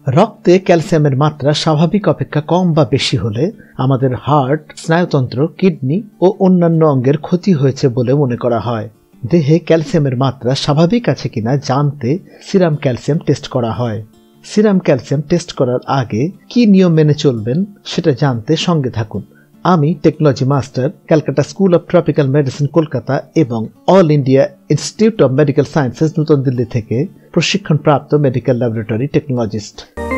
রক্তে ক্যালসিয়ামের মাত্রা স্বাভাবিক অপেক্ষা কম বা বেশি হলে আমাদের হার্ট, স্নায়ুতন্ত্র, কিডনি ও অন্যান্য অঙ্গের ক্ষতি হয়েছে বলে মনে করা হয়। দেহে ক্যালসিয়ামের মাত্রা স্বাভাবিক আছে কিনা জানতে সিরাম ক্যালসিয়াম টেস্ট করা হয়। সিরাম ক্যালসিয়াম টেস্ট করার আগে কি নিয়ম মেনে চলবেন সেটা জানতে সঙ্গে থাকুন। আমি technology master, Calcutta school of tropical medicine Kolkata এবং all India institute of medical sciences নতুন দিল্লি থেকে প্রশিক্ষণপ্রাপ্ত মেডিকেল ল্যাবরেটরি টেকনোলজিস্ট।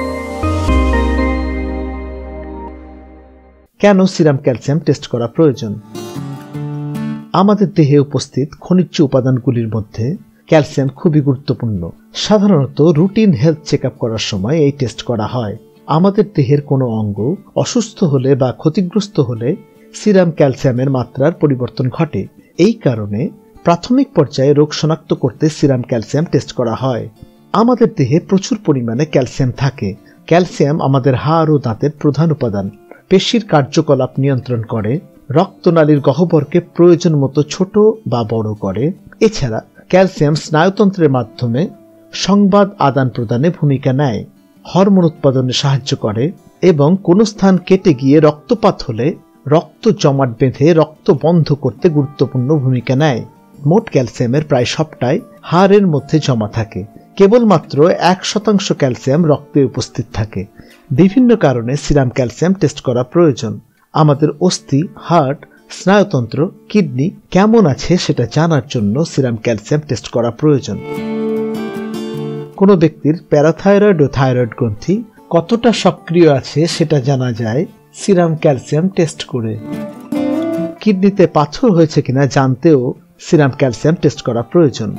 কেন সিরাম ক্যালসিয়াম টেস্ট করা প্রয়োজন? আমাদের দেহে উপস্থিত খনিজ উপাদানগুলির মধ্যে ক্যালসিয়াম খুবই গুরুত্বপূর্ণ। সাধারণত রুটিন হেলথ চেক আপ করার সময় এই টেস্ট করা হয়। আমাদের দেহের কোনো অঙ্গ অসুস্থ হলে বা ক্ষতিগ্রস্ত হলে সিরাম ক্যালসিয়ামের মাত্রার পরিবর্তন ঘটে। এই কারণে প্রাথমিক পর্যায়ে রোগ শনাক্ত করতে সিরাম ক্যালসিয়াম টেস্ট করা হয়। আমাদের দেহে প্রচুর পরিমাণে ক্যালসিয়াম থাকে। ক্যালসিয়াম আমাদের হাড় ও দাঁতের প্রধান উপাদান। পেশির কার্যকলাপ নিয়ন্ত্রণ করে, রক্তনালীর গহ্বরকে প্রয়োজন মতো ছোট বা বড় করে। এছাড়া ক্যালসিয়াম স্নায়ুতন্ত্রের মাধ্যমে সংবাদ আদান প্রদানে ভূমিকা নেয়, হরমোন উৎপাদনে সাহায্য করে এবং কোনো স্থান কেটে গিয়ে রক্তপাত হলে রক্ত জমাট বেঁধে রক্ত বন্ধ করতে গুরুত্বপূর্ণ ভূমিকা নেয়। মোট ক্যালসিয়ামের প্রায় সবটাই হাড়ের মধ্যে জমা থাকে। কেবলমাত্র 1% ক্যালসিয়াম রক্তে উপস্থিত থাকে। বিভিন্ন কারণে সিরাম ক্যালসিয়াম টেস্ট করা প্রয়োজন। আমাদের অস্থি, হার্ট, স্নায়ুতন্ত্র, কিডনি কেমন আছে সেটা জানার জন্য সিরাম ক্যালসিয়াম টেস্ট করা প্রয়োজন। কোনো ব্যক্তির প্যারাথাইরয়েড ও থাইরয়েড গ্রন্থি কতটা সক্রিয় আছে সেটা জানা যায় সিরাম ক্যালসিয়াম টেস্ট করে। কিডনিতে পাথর হয়েছে কিনা জানতেও সিরাম ক্যালসিয়াম টেস্ট করা প্রয়োজন।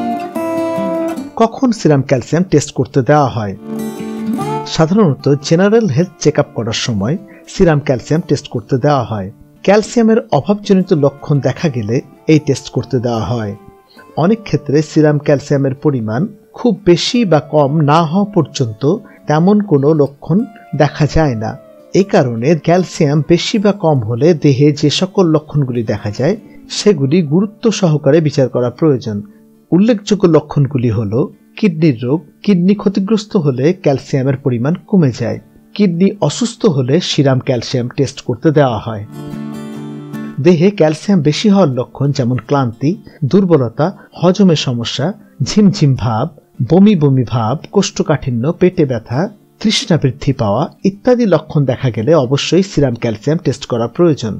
কখন সিরাম ক্যালসিয়াম টেস্ট করতে দেওয়া হয়? সাধারণত জেনারেল হেলথ চেক আপ করার সময় সিরাম ক্যালসিয়াম টেস্ট করতে দেওয়া হয়। ক্যালসিয়ামের অভাবজনিত লক্ষণ দেখা গেলে এই টেস্ট করতে দেওয়া হয়। অনেক ক্ষেত্রে সিরাম ক্যালসিয়ামের পরিমাণ খুব বেশি বা কম না হওয়া পর্যন্ত তেমন কোনো লক্ষণ দেখা যায় না। এই কারণে ক্যালসিয়াম বেশি বা কম হলে দেহে যে সকল লক্ষণগুলি দেখা যায় সেগুলি গুরুত্ব সহকারে বিচার করা প্রয়োজন। উল্লেখযোগ্য লক্ষণগুলি হল কিডনির রোগ, কিডনি ক্ষতিগ্রস্ত হলে ক্যালসিয়ামের পরিমাণ কমে যায়। কিডনি অসুস্থ হলে সিরাম ক্যালসিয়াম টেস্ট করতে দেওয়া হয়। দেহে ক্যালসিয়াম বেশি হওয়ার লক্ষণ যেমন ক্লান্তি, দুর্বলতা, হজমের সমস্যা, ঝিমঝিম ভাব, বমি বমি ভাব, কোষ্ঠকাঠিন্য, পেটে ব্যথা, তৃষ্ণা বৃদ্ধি পাওয়া ইত্যাদি লক্ষণ দেখা গেলে অবশ্যই সিরাম ক্যালসিয়াম টেস্ট করা প্রয়োজন।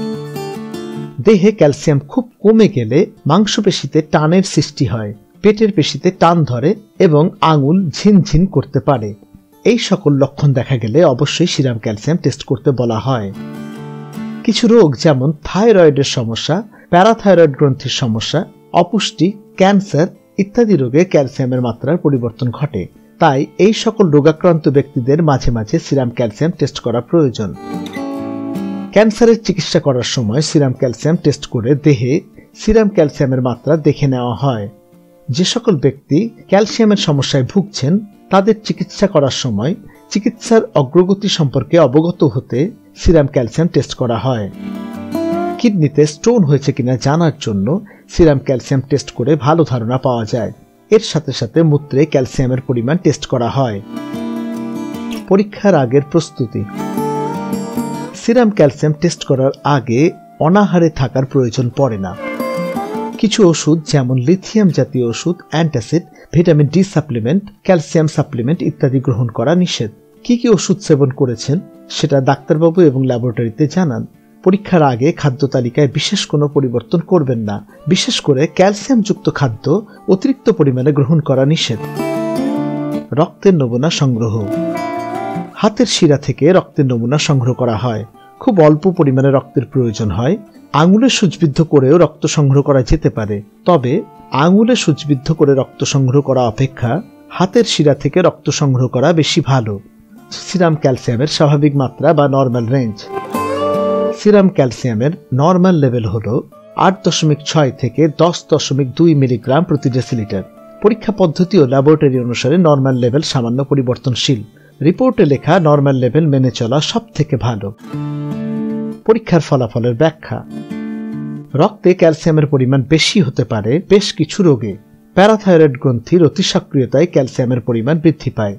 দেহে ক্যালসিয়াম খুব কমে গেলে মাংসপেশিতে টানের সৃষ্টি হয়, পেটের পেশিতে টান ধরে এবং আঙুল ঝিনঝিন করতে পারে। এই সকল লক্ষণ দেখা গেলে অবশ্যই সিরাম ক্যালসিয়াম টেস্ট করতে বলা হয়। কিছু রোগ যেমন থাইরয়েডের সমস্যা, প্যারাথাইরয়েড গ্রন্থির সমস্যা, অপুষ্টি, ক্যান্সার ইত্যাদি রোগে ক্যালসিয়ামের মাত্রার পরিবর্তন ঘটে। তাই এই সকল রোগাক্রান্ত ব্যক্তিদের মাঝে মাঝে সিরাম ক্যালসিয়াম টেস্ট করা প্রয়োজন। ক্যান্সারের চিকিৎসা করার সময় সিরাম ক্যালসিয়াম টেস্ট করে দেহে সিরাম ক্যালসিয়ামের মাত্রা দেখে নেওয়া হয়। যে সকল ব্যক্তি ক্যালসিয়ামের সমস্যায় ভুগছেন তাদের চিকিৎসা করার সময় চিকিৎসার অগ্রগতি সম্পর্কে অবগত হতে সিরাম ক্যালসিয়াম টেস্ট করা হয়। কিডনিতে স্টোন হয়েছে কিনা জানার জন্য সিরাম ক্যালসিয়াম টেস্ট করে ভালো ধারণা পাওয়া যায়। এর সাথে সাথে মূত্রে ক্যালসিয়ামের পরিমাণ টেস্ট করা হয়। পরীক্ষার আগের প্রস্তুতি। সিরাম ক্যালসিয়াম টেস্ট করার আগে অনাহারে থাকার প্রয়োজন পড়ে না। কিছু ওষুধ যেমন লিথিয়াম জাতীয় ওষুধ, antacid, vitamin D supplement, calcium supplement ইত্যাদি গ্রহণ করা নিষেধ। কি কি ওষুধ সেবন করেছেন সেটা ডাক্তারবাবু এবং ল্যাবরেটরিতে জানান। পরীক্ষার আগে খাদ্য তালিকায় বিশেষ কোনো পরিবর্তন করবেন না। বিশেষ করে ক্যালসিয়ামযুক্ত খাদ্য অতিরিক্ত পরিমাণে গ্রহণ করা নিষেধ। রক্তের নমুনা সংগ্রহ। হাতের শিরা থেকে রক্তের নমুনা সংগ্রহ করা হয়। খুব অল্প পরিমাণে রক্তের প্রয়োজন হয়। আঙুলে সূচবিদ্ধ করেও রক্ত সংগ্রহ করা যেতে পারে, তবে আঙুলে সূচবিদ্ধ করে রক্ত সংগ্রহ করা অপেক্ষা হাতের শিরা থেকে রক্ত সংগ্রহ করা বেশি ভালো। সিরাম ক্যালসিয়ামের স্বাভাবিক মাত্রা বা নর্মাল রেঞ্জ। সিরাম ক্যালসিয়ামের নর্মাল লেভেল হল 8.6 থেকে 10.2 মিলিগ্রাম প্রতি ডেসিলিটার। পরীক্ষা পদ্ধতি ও ল্যাবরেটরি অনুসারে নর্মাল লেভেল সামান্য পরিবর্তনশীল। রিপোর্টে লেখা নর্মাল লেভেল মেনে চলা সব থেকে ভালো। পরীক্ষার ফলাফলের ব্যাখ্যা। রক্তে ক্যালসিয়ামের পরিমাণ বেশি হতে পারে বেশ কিছু রোগে। প্যারাথাইরয়েড গ্রন্থির অতি সক্রিয়তায় ক্যালসিয়ামের পরিমাণ বৃদ্ধি পায়।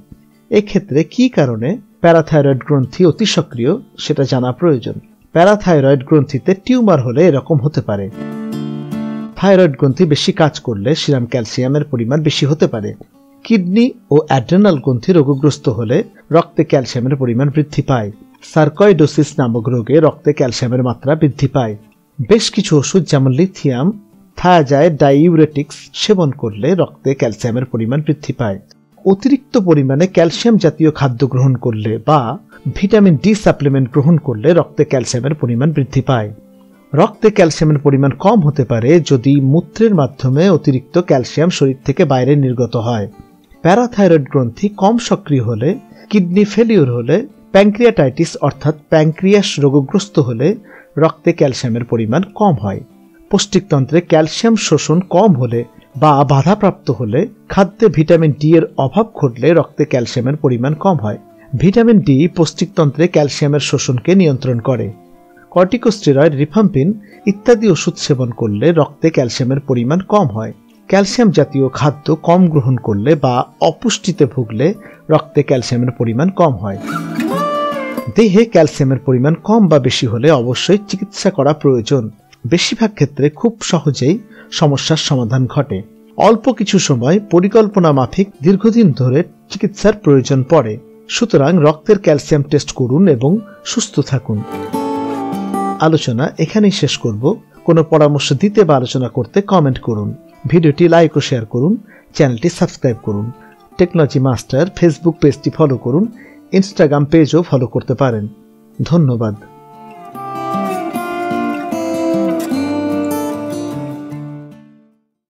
এক্ষেত্রে কি কারণে প্যারাথাইরয়েড গ্রন্থি অতি সক্রিয় সেটা জানা প্রয়োজন। প্যারাথাইরয়েড গ্রন্থিতে টিউমার হলে এরকম হতে পারে। থাইরয়েড গ্রন্থি বেশি কাজ করলে সিরাম ক্যালসিয়ামের পরিমাণ বেশি হতে পারে। কিডনি ও অ্যাড্রেনাল গ্রন্থি রোগগ্রস্ত হলে রক্তে ক্যালসিয়ামের পরিমাণ বৃদ্ধি পায়। সার্কয়েডোসিস নামক রোগে রক্তে ক্যালসিয়ামের মাত্রা বৃদ্ধি পায়। বেশ কিছু ওষুধ যেমন লিথিয়াম থায়াজাইড ডাইউরেটিক্স সেবন করলে রক্তে ক্যালসিয়ামের পরিমাণ বৃদ্ধি পায়। অতিরিক্ত পরিমাণে ক্যালসিয়াম জাতীয় খাদ্য গ্রহণ করলে বা ভিটামিন ডি সাপ্লিমেন্ট গ্রহণ করলে রক্তে ক্যালসিয়ামের পরিমাণ বৃদ্ধি পায়। রক্তে ক্যালসিয়ামের পরিমাণ কম হতে পারে যদি মূত্রের মাধ্যমে অতিরিক্ত ক্যালসিয়াম শরীর থেকে বাইরে নির্গত হয়। প্যারাথাইরয়েড গ্রন্থি কম সক্রিয় হলে, কিডনি ফেলিওর হলে, প্যানক্রিয়াটাইটিস অর্থাৎ প্যানক্রিয়াস রোগগ্রস্ত হলে রক্তে ক্যালসিয়ামের পরিমাণ কম হয়। পৌষ্টিকতন্ত্রে ক্যালসিয়াম শোষণ কম হলে বা বাধাপ্রাপ্ত হলে, খাদ্যে ভিটামিন ডি এর অভাব ঘটলে রক্তে ক্যালসিয়ামের পরিমাণ কম হয়। ভিটামিন ডি পৌষ্টিকতন্ত্রে ক্যালসিয়ামের শোষণকে নিয়ন্ত্রণ করে। কর্টিকোস্টেরয়েড, রিফাম্পিন ইত্যাদি ওষুধ সেবন করলে রক্তে ক্যালসিয়ামের পরিমাণ কম হয়। ক্যালসিয়াম জাতীয় খাদ্য কম গ্রহণ করলে বা অপুষ্টিতে ভুগলে রক্তে ক্যালসিয়ামের পরিমাণ কম হয়। দেহে ক্যালসিয়ামের পরিমাণ কম বা বেশি হলে অবশ্যই চিকিৎসা করা প্রয়োজন। বেশিরভাগ ক্ষেত্রে খুব সহজেই সমস্যার সমাধান ঘটে। অল্প কিছু সময় পরিকল্পনা মাফিক দীর্ঘদিন ধরে চিকিৎসার প্রয়োজন পড়ে। সুতরাং রক্তের ক্যালসিয়াম টেস্ট করুন এবং সুস্থ থাকুন। আলোচনা এখানেই শেষ করব। কোনো পরামর্শ দিতে বা আলোচনা করতে কমেন্ট করুন। ভিডিওটি লাইক ও শেয়ার করুন। চ্যানেলটি সাবস্ক্রাইব করুন। টেকনোলজি মাস্টার ফেসবুক পেজটি ফলো করুন। ইনস্টাগ্রাম পেজও ফলো করতে পারেন। ধন্যবাদ।